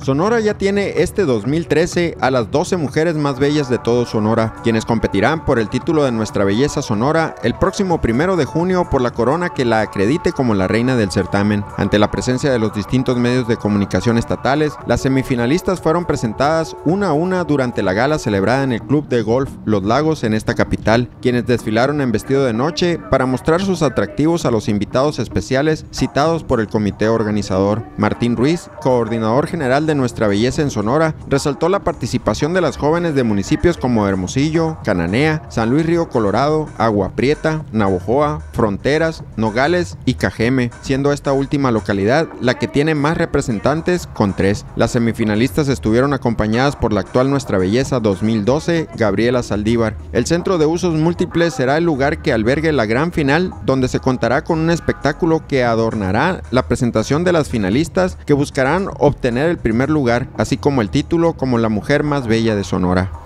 Sonora ya tiene este 2013 a las 12 mujeres más bellas de todo Sonora, quienes competirán por el título de Nuestra Belleza Sonora el próximo 1 de junio por la corona que la acredite como la reina del certamen. Ante la presencia de los distintos medios de comunicación estatales, las semifinalistas fueron presentadas una a una durante la gala celebrada en el Club de Golf Los Lagos en esta capital, quienes desfilaron en vestido de noche para mostrar sus atractivos a los invitados especiales citados por el comité organizador. Martín Ruiz, coordinador general de Nuestra Belleza en Sonora, resaltó la participación de las jóvenes de municipios como Hermosillo, Cananea, San Luis Río Colorado, Agua Prieta, Navojoa, Fronteras, Nogales y Cajeme, siendo esta última localidad la que tiene más representantes con 3. Las semifinalistas estuvieron acompañadas por la actual Nuestra Belleza 2012, Gabriela Saldívar. El Centro de Usos Múltiples será el lugar que albergue la gran final, donde se contará con un espectáculo que adornará la presentación de las finalistas que buscarán obtener el primer lugar, así como el título como la mujer más bella de Sonora.